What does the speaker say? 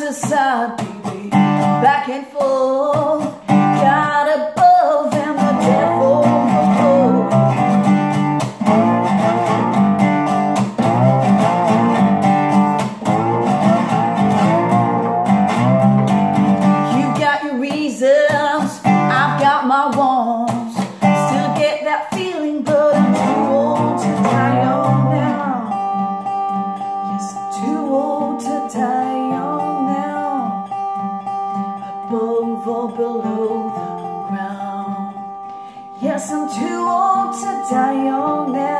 to side, baby, back and forth, God above and the devil below. You've got your reasons, I've got my wants. Still get that feeling, but I'm too old to die young now. Yes, I'm too old to die young now, above or below the ground. Yes, I'm too old to die young now.